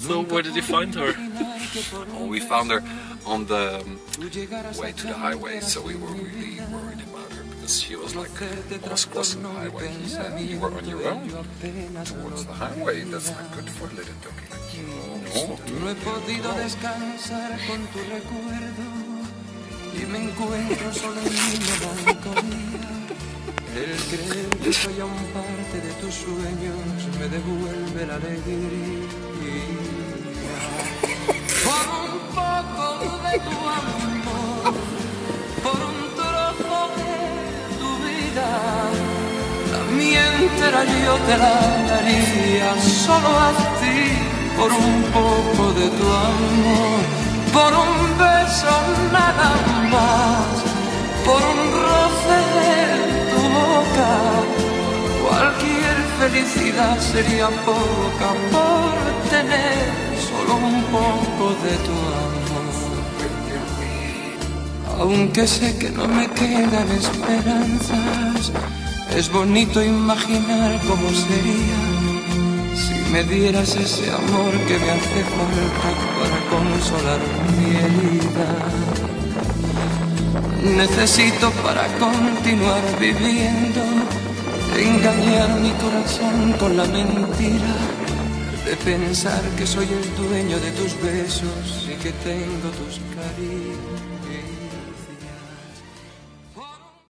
So where did you find her? Oh, we found her on the way to the highway, so we were really worried about her because she was like almost crossing the highway. He said, you were on your own towards the highway. That's not good for a little doggy like you. No he podido descansar con tu recuerdo y me encuentro solo en mi melancolía. El creer que soy aún parte de tus sueños me devuelve la alegría. Por un poco de tu amor, por un trozo de tu vida, la mía entera yo te la daría solo a ti. Por un poco de tu amor, por un beso nada más, por un roce de tu boca, cualquier felicidad sería poca por tener solo un poco de tu amor. Aunque sé que no me quedan esperanzas, es bonito imaginar cómo sería si me dieras ese amor que me hace falta para consolar mi herida. Necesito para continuar viviendo engañar mi corazón con la mentira de pensar que soy el dueño de tus besos y que tengo tus caricias.